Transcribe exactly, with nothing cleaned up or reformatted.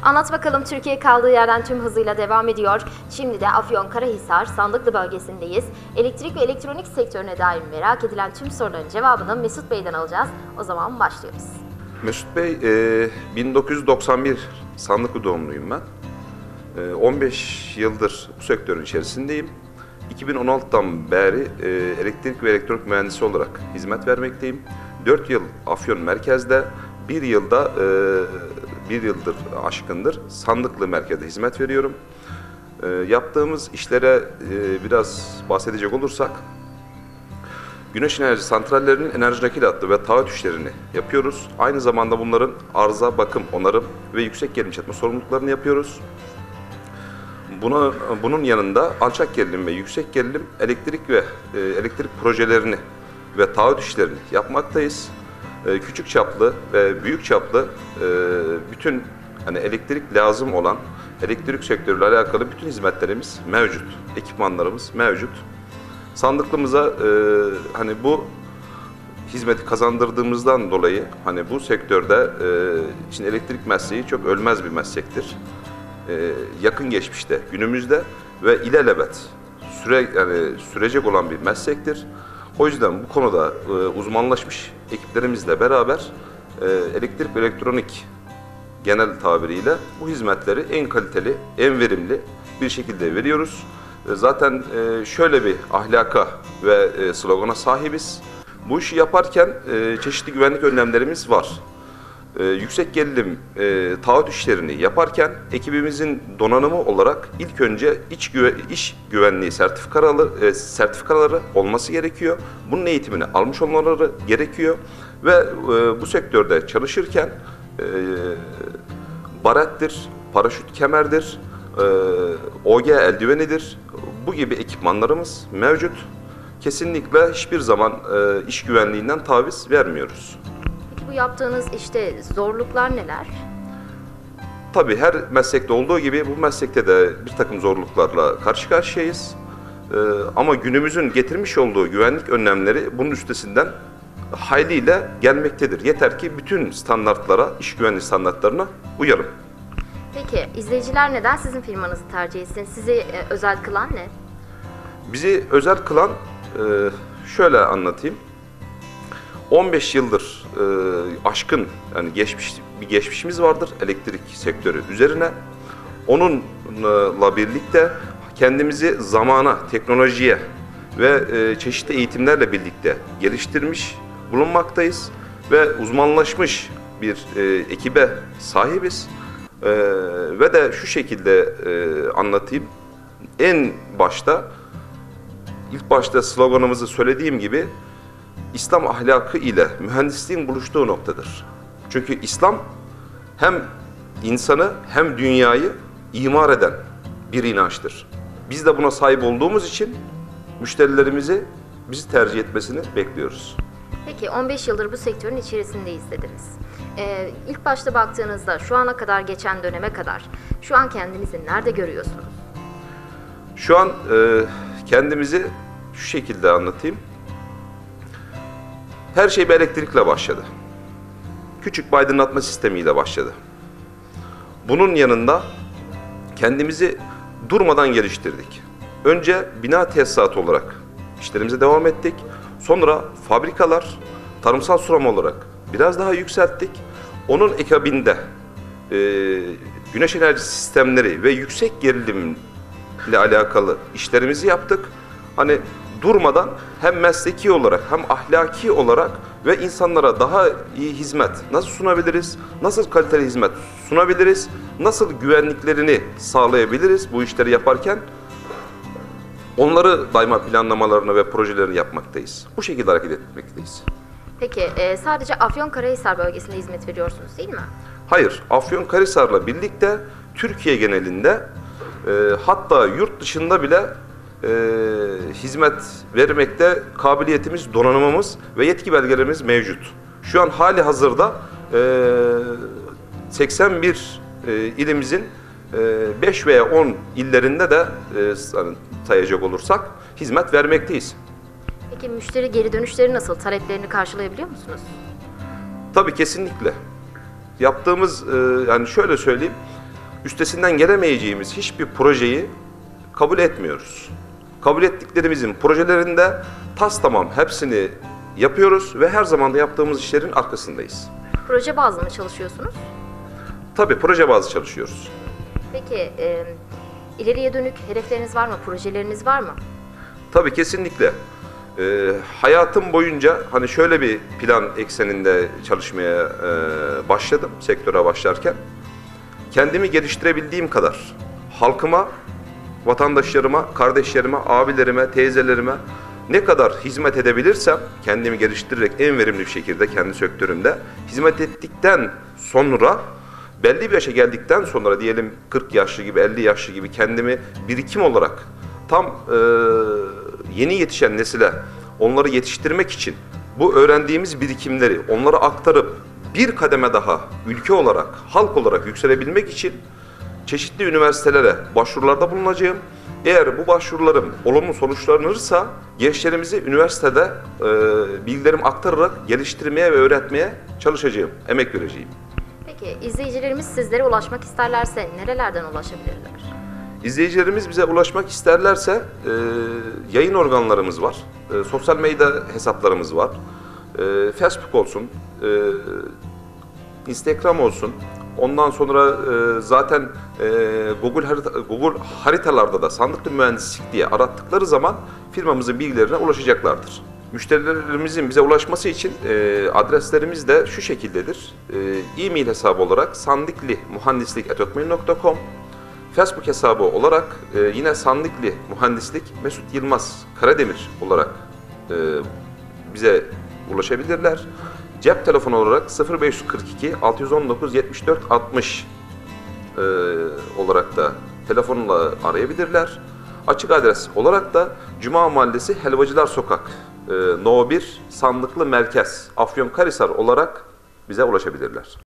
Anlat bakalım, Türkiye kaldığı yerden tüm hızıyla devam ediyor. Şimdi de Afyonkarahisar, Sandıklı bölgesindeyiz. Elektrik ve elektronik sektörüne dair merak edilen tüm soruların cevabını Mesut Bey'den alacağız. O zaman başlıyoruz. Mesut Bey, e, bin dokuz yüz doksan bir Sandıklı doğumluyum ben. E, on beş yıldır bu sektörün içerisindeyim. iki bin on altıdan beri e, elektrik ve elektronik mühendisi olarak hizmet vermekteyim. dört yıl Afyon merkezde, bir yılda e, bir yıldır aşkındır Sandıklı merkezde hizmet veriyorum. E, yaptığımız işlere e, biraz bahsedecek olursak, güneş enerji santrallerinin enerji nakil hattı ve taahhüt işlerini yapıyoruz. Aynı zamanda bunların arıza, bakım, onarım ve yüksek gerilim işletme sorumluluklarını yapıyoruz. Buna, bunun yanında alçak gerilim ve yüksek gerilim elektrik ve e, elektrik projelerini ve taahhüt işlerini yapmaktayız. E, küçük çaplı ve büyük çaplı e, bütün hani elektrik lazım olan elektrik sektörüyle alakalı bütün hizmetlerimiz mevcut, ekipmanlarımız mevcut. Sandıklımıza e, hani bu hizmeti kazandırdığımızdan dolayı hani bu sektörde e, şimdi elektrik mesleği çok ölmez bir meslektir. E, yakın geçmişte, günümüzde ve ilelebet süre yani sürecek olan bir meslektir. O yüzden bu konuda e, uzmanlaşmış ekiplerimizle beraber e, elektrik ve elektronik genel tabiriyle bu hizmetleri en kaliteli, en verimli bir şekilde veriyoruz. E, zaten e, şöyle bir ahlaka ve e, slogana sahibiz. Bu işi yaparken e, çeşitli güvenlik önlemlerimiz var. Ee, yüksek gerilim e, taahhüt işlerini yaparken ekibimizin donanımı olarak ilk önce iç güve, iş güvenliği sertifikaları, e, sertifikaları olması gerekiyor. Bunun eğitimini almış olmaları gerekiyor ve e, bu sektörde çalışırken e, barettir, paraşüt kemerdir, e, O G eldivenidir. Bu gibi ekipmanlarımız mevcut. Kesinlikle hiçbir zaman e, iş güvenliğinden taviz vermiyoruz. Bu yaptığınız işte zorluklar neler? Tabii her meslekte olduğu gibi bu meslekte de bir takım zorluklarla karşı karşıyayız. Ee, ama günümüzün getirmiş olduğu güvenlik önlemleri bunun üstesinden hayliyle gelmektedir. Yeter ki bütün standartlara, iş güvenliği standartlarına uyalım. Peki izleyiciler neden sizin firmanızı tercih etsin? Sizi e, özel kılan ne? Bizi özel kılan e, şöyle anlatayım. on beş yıldır e, aşkın yani geçmiş bir geçmişimiz vardır elektrik sektörü üzerine. Onunla birlikte kendimizi zamana, teknolojiye ve e, çeşitli eğitimlerle birlikte geliştirmiş bulunmaktayız ve uzmanlaşmış bir e, ekibe sahibiz. E, ve de şu şekilde e, anlatayım. En başta, ilk başta sloganımızı söylediğim gibi İslam ahlakı ile mühendisliğin buluştuğu noktadır. Çünkü İslam hem insanı hem dünyayı imar eden bir inançtır. Biz de buna sahip olduğumuz için müşterilerimizi bizi tercih etmesini bekliyoruz. Peki on beş yıldır bu sektörün içerisindeyiz dediniz. Ee, ilk başta baktığınızda şu ana kadar geçen döneme kadar şu an kendinizi nerede görüyorsunuz? Şu an e, kendimizi şu şekilde anlatayım. Her şey bir elektrikle başladı. Küçük bir aydınlatma sistemiyle başladı. Bunun yanında kendimizi durmadan geliştirdik. Önce bina tesisatı olarak işlerimize devam ettik. Sonra fabrikalar, tarımsal sulama olarak biraz daha yükselttik. Onun ekabinde e, güneş enerji sistemleri ve yüksek gerilimle alakalı işlerimizi yaptık. Hani durmadan hem mesleki olarak hem ahlaki olarak ve insanlara daha iyi hizmet nasıl sunabiliriz, nasıl kaliteli hizmet sunabiliriz, nasıl güvenliklerini sağlayabiliriz bu işleri yaparken onları daima planlamalarını ve projelerini yapmaktayız. Bu şekilde hareket etmekteyiz. Peki e, sadece Afyonkarahisar bölgesinde hizmet veriyorsunuz değil mi? Hayır, Afyonkarahisar'la birlikte Türkiye genelinde e, hatta yurt dışında bile E, hizmet vermekte kabiliyetimiz, donanımımız ve yetki belgelerimiz mevcut. Şu an hali hazırda e, seksen bir e, ilimizin e, beş veya on illerinde de e, sayacak olursak hizmet vermekteyiz. Peki müşteri geri dönüşleri nasıl? Taleplerini karşılayabiliyor musunuz? Tabii kesinlikle. Yaptığımız e, yani şöyle söyleyeyim. üstesinden gelemeyeceğimiz hiçbir projeyi kabul etmiyoruz. Kabul ettiklerimizin projelerinde tas tamam hepsini yapıyoruz ve her zaman da yaptığımız işlerin arkasındayız. Proje bazlı mı çalışıyorsunuz? Tabii proje bazlı çalışıyoruz. Peki e, ileriye dönük hedefleriniz var mı? Projeleriniz var mı? Tabii kesinlikle. Ee, hayatım boyunca hani şöyle bir plan ekseninde çalışmaya e, başladım sektöre başlarken. Kendimi geliştirebildiğim kadar halkıma, vatandaşlarıma, kardeşlerime, abilerime, teyzelerime ne kadar hizmet edebilirsem kendimi geliştirerek en verimli bir şekilde kendi sektörümde hizmet ettikten sonra belli bir yaşa geldikten sonra diyelim kırk yaşlı gibi, elli yaşlı gibi kendimi birikim olarak tam e, yeni yetişen nesile onları yetiştirmek için bu öğrendiğimiz birikimleri onlara aktarıp bir kademe daha ülke olarak, halk olarak yükselebilmek için çeşitli üniversitelere başvurularda bulunacağım. Eğer bu başvurularım olumlu sonuçlanırsa gençlerimizi üniversitede e, bilgilerimi aktararak geliştirmeye ve öğretmeye çalışacağım, emek vereceğim. Peki izleyicilerimiz sizlere ulaşmak isterlerse nerelerden ulaşabilirler? İzleyicilerimiz bize ulaşmak isterlerse e, yayın organlarımız var, e, sosyal medya hesaplarımız var, e, Facebook olsun, e, Instagram olsun. Ondan sonra e, zaten e, Google, harita, Google haritalarda da sandıklı mühendislik diye arattıkları zaman firmamızın bilgilerine ulaşacaklardır. Müşterilerimizin bize ulaşması için e, adreslerimiz de şu şekildedir. E, e-mail hesabı olarak sandiklimuhandislik at hotmail nokta com, Facebook hesabı olarak e, yine Sandikli Mühendislik Mesut Yılmaz Karademir olarak e, bize ulaşabilirler. Cep telefonu olarak sıfır beş kırk iki altı yüz on dokuz yetmiş dört altmış e, olarak da telefonla arayabilirler. Açık adres olarak da Cuma Mahallesi Helvacılar Sokak e, No bir Sandıklı Merkez Afyonkarahisar olarak bize ulaşabilirler.